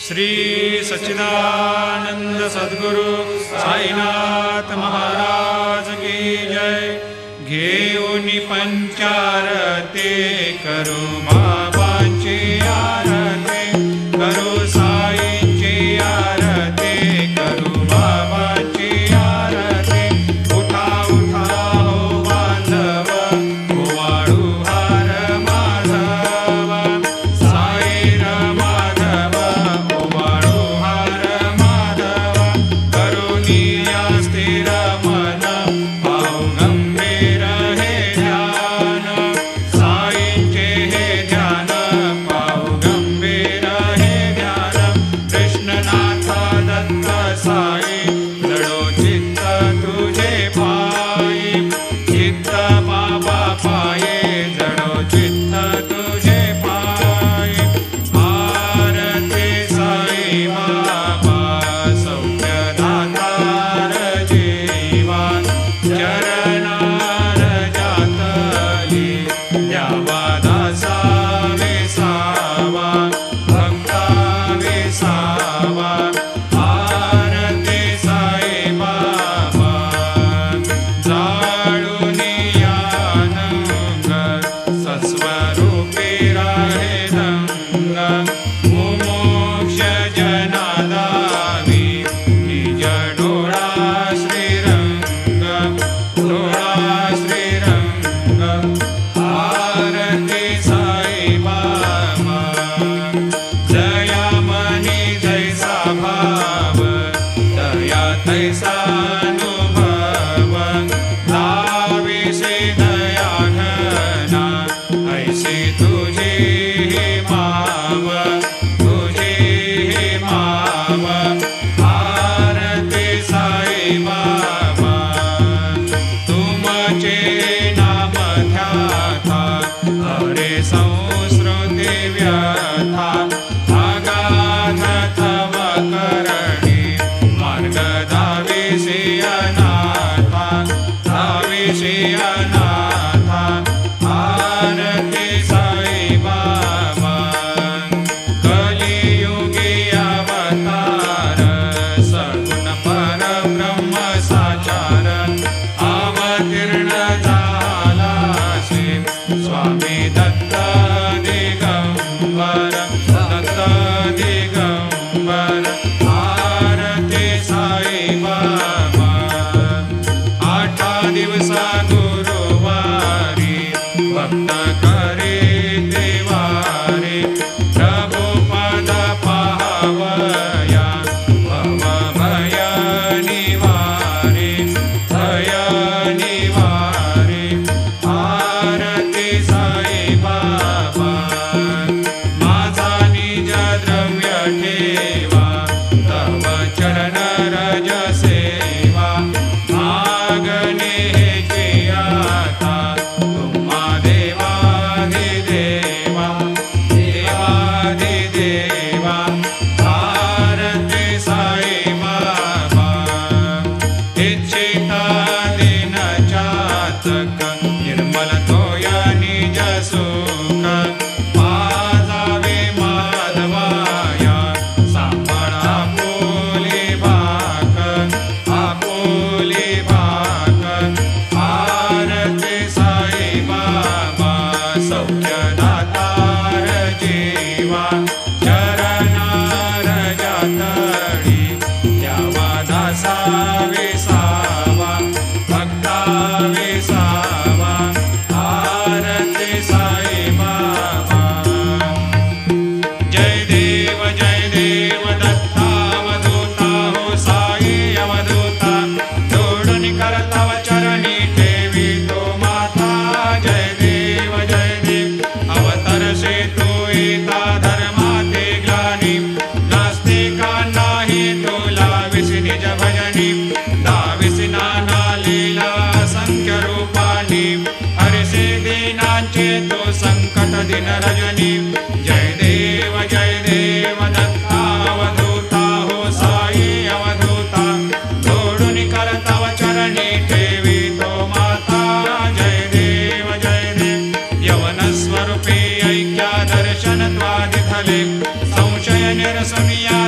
श्री सच्चिदानंद सद्गुरु साईनाथ महाराज की जय। घेऊनी पंचारते करू बाबांची आरती, करू साईंची आरती, करू बाबांची आरती। उठा उठा हो बांधव, ओवाळू हार माधव, साई माधव, ओवाळू हार माधव। करुणी या स्थिर मन, पाहू गंभीर हे ध्यान, साईंचे हे ध्यान, पाहू गंभीर हे ध्यान। कृष्णनाथ दत्त साई, जडो चित्त तुझे पायी, चित्त बाबा पाये, जडो चित्त तुझे पायी। आरती साई बाबा, सौख्य दातार जीवा, चरणार जातली, द्यावा दासा विसावा, भक्ता विसावा। आरती साई बाबा, जाळूनी आनंद, सस्वरूपी राहे रंग, मुमोक्ष जनादावी, निज डोळा श्रीरंग, डोळा श्रीरंग। आरती साई बाबा, जया मनी जैसा भाव, दया तैसा अनुभव, दाविसे दया घना, ऐसी तुझी ही माव, तुझी ही माव। आरती साई बाबा, तुमचे नाम ध्याता, हरे संस्कृती व्यथा, अगाध तव करणी, मार्ग दाविसी अनाथा, दाविसी अनाथा। आरती साई बाबा, कलियुगी अवतार, सगुण परब्रह्म साचार, अवतीर्ण झालासे, स्वामी दत्त दिगंबर, दत्त दिगंबर। आरती साई बाबा, 8 दिवसा गुरुवारी, भक्त करे देवारे, प्रभु पद पाहवया, भव भय निवारे, भय निवारे। आरती साई बाबा, माझा निज द्रव्य ठेवा, तव चरण रज सेवा, मागणे हेची आता, तुम्हा देवाधिदेवा, देवाधिदेवा। आरती साई बाबा, इच्छिता दिन चातक, निर्मल तोया निज सुख, पाजावे माधवाया, सांभाळा आपुली भाक, आपुली भाक। आरती साई बाबा, सौख्य दातार जीवा, चरणार जातळी, द्यावा दासा विसावा, भक्ता विसावा। आरती साई बाबा, जय देव दत्तावधूता, हो साई अवधूता, जोडून करतव चरणी ठेवी तो माता। जय देव अवतरसे तू येता, धर्माते ग्लानी, नास्तिकांनाही तुला विसी निज भजनी, दाविसी नाना लीला असंख्य रूपानी, हरसे दीनांचे तो संकट दिन रजनी। जय देव दत्तावधूता, हो साई अवधूता, जोडून करतव चरणी ठेवी तो माता। जय देव यवन स्वरूपी ऐक्या दर्शन द्वादिथले, संशय निरसनिया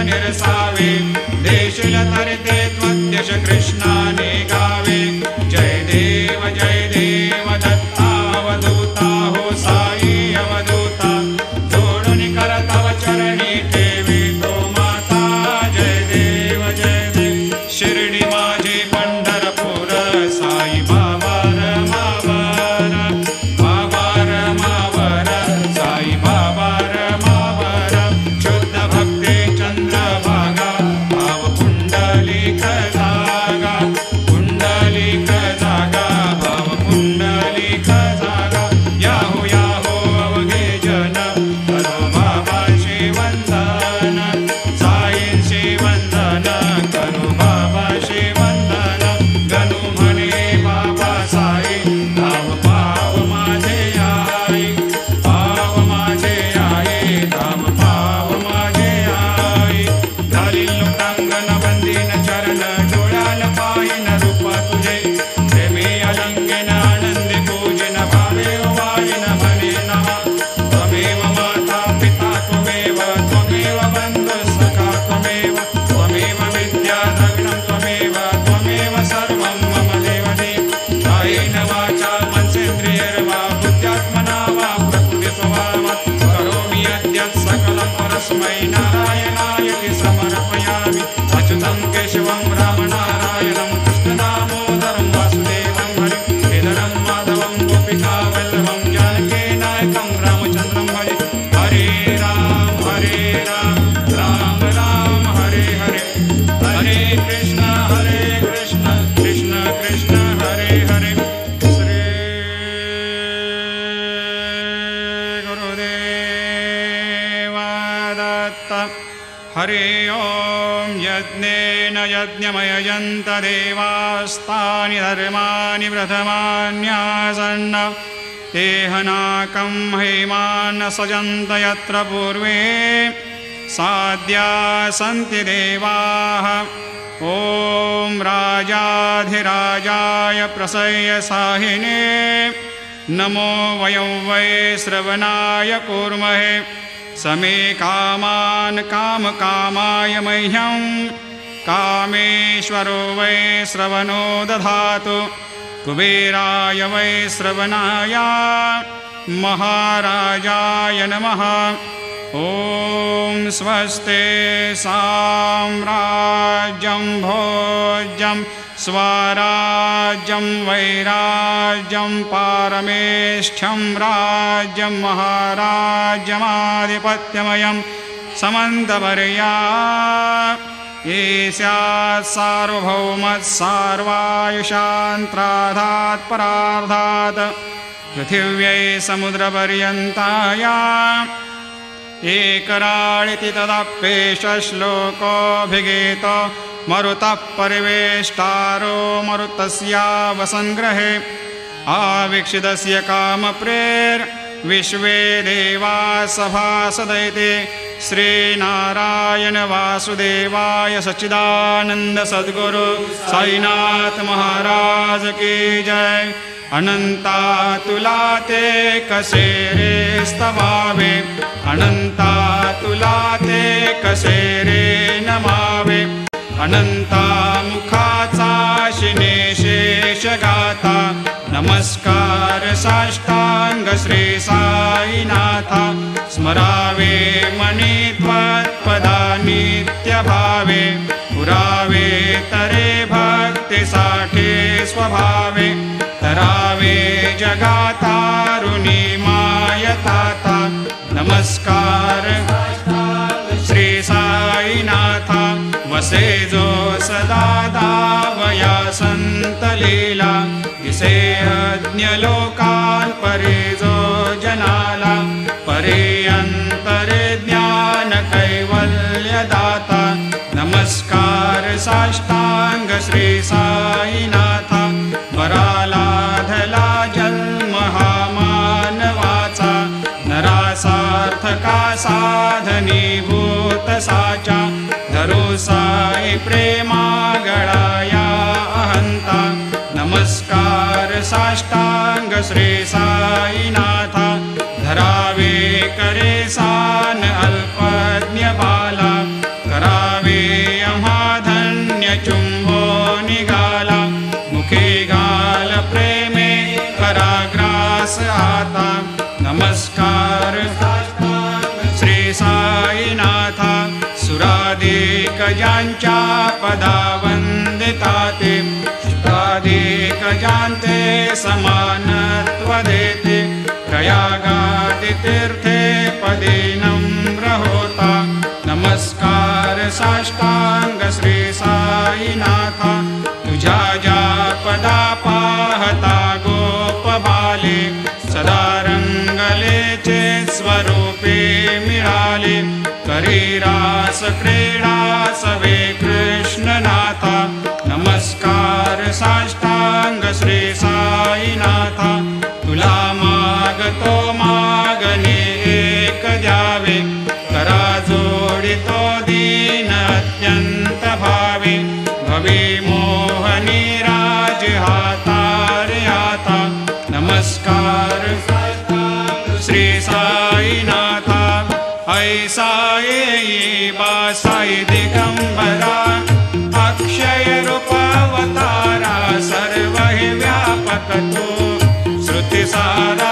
निरसावे देशील तरते त्वद्यश कृष्णाने गावे जय देव दत्तावधूता हो साई अवधूता जोडून कर तव चरणी ठेवी तो माता जय देव शिर्डी माझे पंढरपूर साई बाबा रमावर साई बाबा रमावर शुद्ध भक्ते चंद्रभागा भाव पुंडलिक जागा भाव पुंडलिक जागा याहो याहो अवघे जन करो बाबाशी वंदन साईंशी वंदन करो बाबाशी वंदन गणू म्हणे बाबा साई धाव पाव माझे आई पाव माझे आई धाव पाव माझे आई घालील लोटांगण बंदीन चरण डोळ्यान पायन रूप तुझे प्रेमी अलिंगन आनंदी पूजन भावे वायन म्हणे नमः त्वमेव माता पिता त्वमेव बंधु सखा त्वमेव विद्या द्रविणं त्वमेव सर्वं मम देवदेव कायेन वाचा मनसेन्द्रियैर्वा बुद्ध्यात्मना वा प्रकृतिस्वभावात् करोमि यद्यत् सकलं परस्मै नारायणाय समर्पयामि अच्युतं केशवं रामनारायणं कृष्णदामोदरं वासुदेवं हरिं केदारं माधवं गोपिकावल्लभं जानकीनायकं रामचन्द्रं भजे हरे राम राम राम हरे हरे हरे कृष्ण कृष्ण कृष्ण हरे हरे श्री गुरुदेव दत्त हरि ओम यज्ञेन यज्ञमयजन्त देवास्तानि धर्माणि प्रथमान्यासन्न तेहनाकं हेमान् सजन्त यत्र पूर्वे साद्या सन्ति देवाः ॐ राजाधिराजाय प्रसह्य साहिने नमो वयं वै श्रवणाय कूर्महे समे कामान् कामकामाय मह्यं कामेश्वरो वै श्रवणो दधातु कुबेराय वै श्रवणाय महाराजाय नमः ॐ स्वस्ते साम्राज्यं भोज्यं स्वराज्यं वैराज्यं पारमेष्ठ्यं राज्यं महाराज्यमाधिपत्यमयं समन्तवर्या ईस्यात् सार्वभौमत् सार्वायुषान्त्राधात् परार्धात् पृथिव्यै समुद्रपर्यन्ताया एकराळिति तदप्येष श्लोकोऽभिगीतो मरुतः परिवेष्टारो मरुतस्यावसङ्ग्रहे आवीक्षितस्य कामप्रेर्विश्वे देवा सभासदैते श्रीनारायण वासुदेवाय सच्चिदानंद सद्गुरु साईनाथ महाराज की जय। अनंता तुलाते कसेरे स्तवावे अनंता तुलाते कसेरे नमावे अनंता मुखाचा शिनेशेष गाता नमस्कार साष्टांग श्री साईनाथा स्मरावे मनी त्वत्पदा नित्य भावे पुरावे तरे भक्ति साठे स्वभावे तरावे जगातारुणी मायताता नमस्कार श्री साईनाथा वसे जो सदा दावया संत लीला इसे अज्ञ लोकान परे जो जनाला परे अंतरे ज्ञान कैवल्य दाता नमस्कार साष्टांग श्री साईनाथा वराला धला जन्म हा मानवाचा नरासार्थका साधनीभूत साचा धरो साई प्रेमा गळाया अहंता नमस्कार साष्टांग श्री साईनाथा धरावे करे सान अल्पज्ञ बाला करा आता नमस्कार श्री साईनाथ सुरादिकजांच्या पदा वंदिता ते शुद्धादिकजांते समानत्व देते प्रयागादि तीर्थे पदे नम्र होता नमस्कार साष्टांग श्री साईनाथ तुझ्या ज्या पदा पाहता गोप बाले सदा रंगलेचे स्वरूपे मिळाले करी रास क्रीडा सवे कृष्णनाथ नमस्कार साष्टांग श्री साईनाथ तुला मागतो मागणे एक द्यावे करा जोडितो दीन अत्यंत भावे भवे मोहनी राज हातारे आता नमस्कार श्री साईनाथ ऐसा येई बा साई दिगंबरा अक्षय रूपावतारा सर्व हि व्यापक तो श्रुति सारा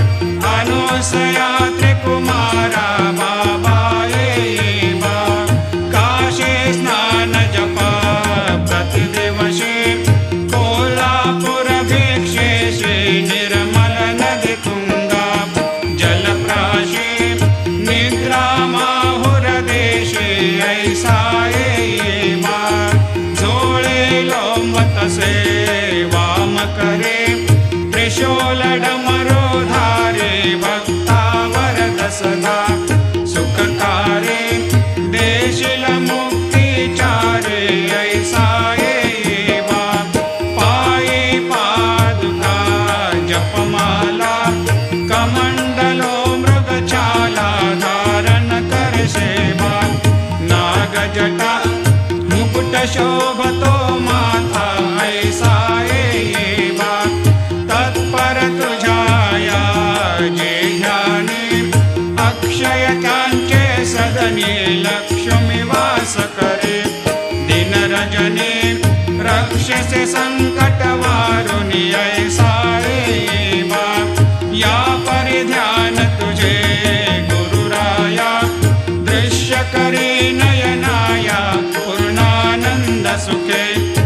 अनुसया त्रिकुमारा बाबा येई बा काशी स्नान जपा प्रतिदिवशी कोल्हापुर भिक्षेशी निर्मल नदी तुंगा जलप्राशी निद्रा माहुर देशे ऐसा येई बा झोळे लोंबतसे वाम करे त्रिशूल डमरू धारे भक्तावर दसदा सुखकारे देशिल मुक्तिचारे ऐसा येई बा पायी पादुका जपमाला कमंडलो मृगछाला धारण करशे बा नागजटा मुकुट शोभतो माथा ऐसा येई बा तत्पर तुझाया जे ध्याने अक्षय त्यांचे सदने लक्ष्मी वास करे दिन रजने रक्षसे संकट वारुणी ऐसा येई बा या परिध्यान तुझे गुरुराया दृश्य करे नयनाया पूर्णानंद सुखे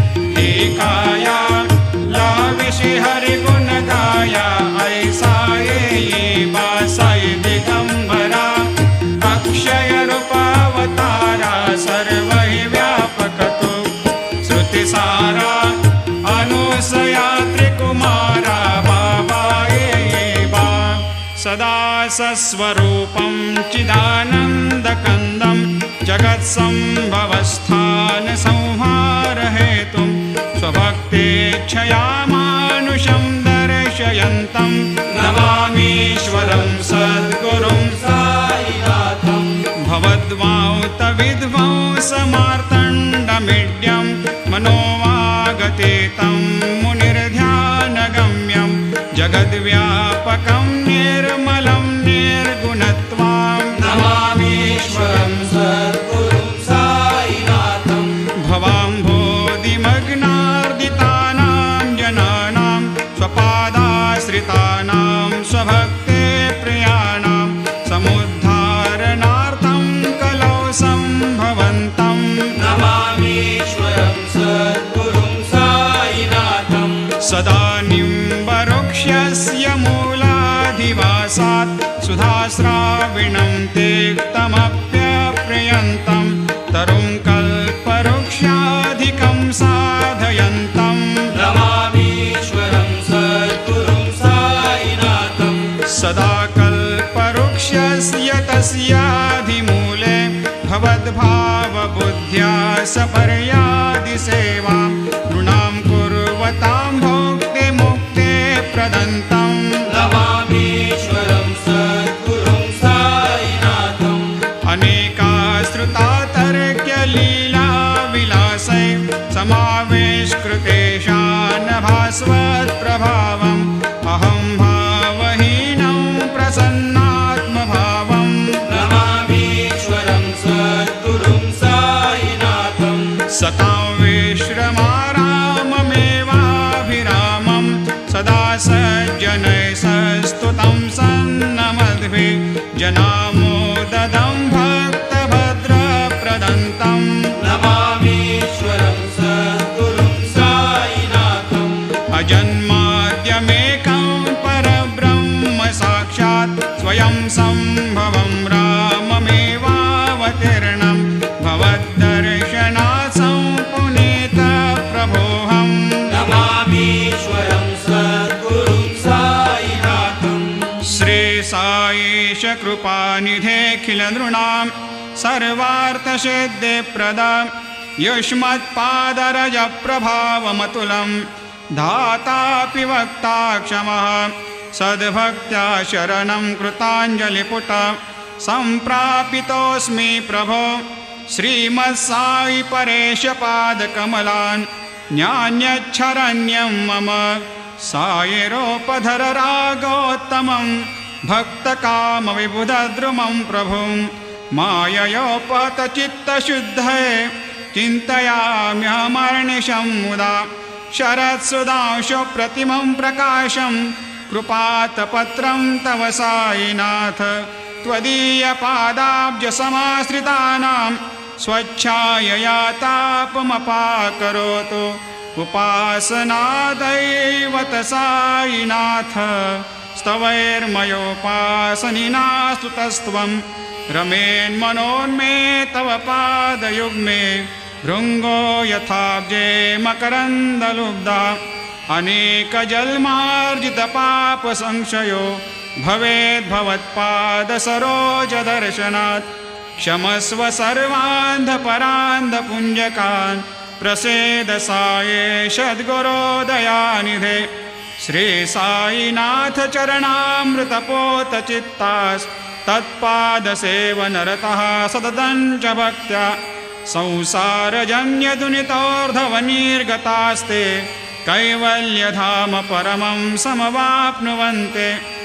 एकाया लाविषि हरि गुण गाया ऐसा येई बा साई दिगंबरा अक्षय रूपावतारा सर्व हि व्यापक तो श्रुति सारा अनुसया त्रिकुमारा बाबा येई बा सदा सस्वरूपं चिदानन्दकन्दं जगत्संभवस्थान संहार हेतुं स्वभक्तेच्छया मानुषं दर्शयन्तं नमामीश्वरं सद्गुरुं साईनाथं भवद्वांत विध्वंसमार्तण्डमीड्यं मनोवागतेतं मुनिर्ध्यानगम्यं जगद्व्यापकं निर्मलं निर्गुणत्वां नमामीश्वरं सद्गुरुं साईनाथं भवाम्भोधिमग्नार्दितानां जनानां स्वपादाश्रितानां स्वभक्ते प्रियाणां समुद्धारणार्थं कलौ सम्भवन्तं नमामीश्वरं सद्गुरुं साईनाथं सदा निम्बवृक्षस्य मूलाधिवासात् सुधास्राविणं तेक्तमप्यप्रियन्तं तरुं कल्पवृक्षाधिकं साधयन्तं नमामीश्वरं सद्गुरुं साईनाथं सदा कल्पवृक्षस्य तस्याधिमूले भवद्भावबुद्ध्या सपर्यादिसेवां नृणां कुर्वतां भोक्तिमुक्ते प्रदन्तं नमामीश्वरं सद्गुरुं साईनाथं अनेकाश्रुता तर्क्यलीला विलासै समावेशकृतेषान् भास्वत्प्रभावम् अहं भावहीनं प्रसन्नात्मभावं नमामीश्वरं सद्गुरुं साईनाथं सतां विश्रमाराममेवाभिरामं सदा सज्जन गणैस्तुतं सन्नमद्भिः जनामोददं भक्तभद्रप्रदन्तं नमामीश्वरं सद्गुरुं साईनाथम् अजन्माद्यमेकं परब्रह्म साक्षात् स्वयं सम्भवं राममेवावतीर्णं भवद्दर्शनात् सम्पुनीतप्रभोऽहम् नमामीश्वरं सद्गुरुं साईनाथम् श्रीसाईश कृपानिधेऽखिलनृणां सर्वार्थसिद्धिप्रदां युष्मत्पादरजप्रभावमतुलं धातापि वक्ता क्षमः सद्भक्त्या शरणं कृताञ्जलिपुट सम्प्रापितोऽस्मि प्रभो श्रीमत्साई परेशपादकमलान् न्यान्यच्छरण्यं मम सायिरोपधर रागोत्तमं भक्तकामविबुधद्रुमं प्रभुं माययोपहतचित्तशुद्धये चिन्तयाम्यहमर्निशं मुदा शरत्सुधांशुप्रतिमं प्रकाशं कृपातपत्रं तव साईनाथ त्वदीयपादाब्जसमाश्रितानां स्वच्छायया तापमपाकरोतु उपासनादैवत साईनाथ स्तवैर्मयोपासनिना स्तुतस्त्वं रमेन्मनोन्मे तव पादयुग्मे भृङ्गो यथाब्जे मकरन्दलुब्धा अनेकजन्मार्जितपापसंशयो भवेद्भवत्पादसरोजदर्शनात् क्षमस्व सर्वान्धपरान्धपुञ्जकान् प्रसेद साये सद्गुरोदयानिधे श्री साईनाथ चरणामृतपोतचित्तास्तत्पादसेवनरतः सततं च भक्त्या संसारजन्यदुनितोर्धवनिर्गतास्ते कैवल्यधाम परमं समवाप्नुवन्ते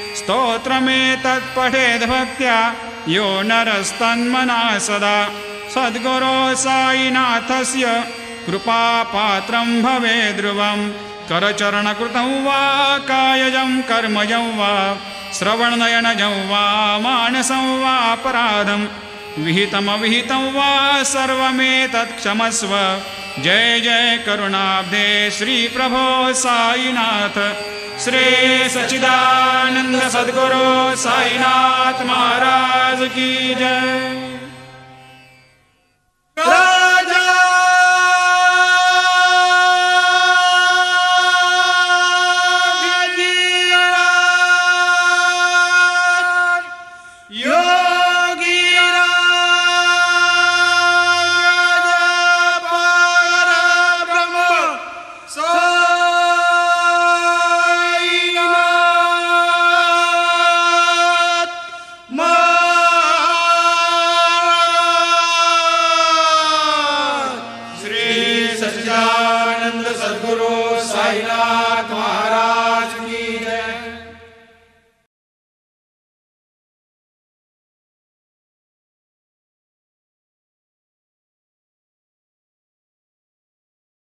स्तोत्रमेतत्पठेद्भक्त्या यो नरस्तन्मना सदा सद्गुरो साईनाथस्य कृपापात्रं भवेद्ध्रुवं करचरणकृतं वा कायजं कर्मजं वा श्रवणनयनजं वा मानसं वा अपराधं विहितमविहितं वा सर्वमेतत् क्षमस्व जय जय करुणाब्धे श्री प्रभो साईनाथ श्री सच्चिदानंद सद्गुरु साईनाथ महाराज की जय। सच्चिदानंद सद्गुरु साईनाथ महाराज।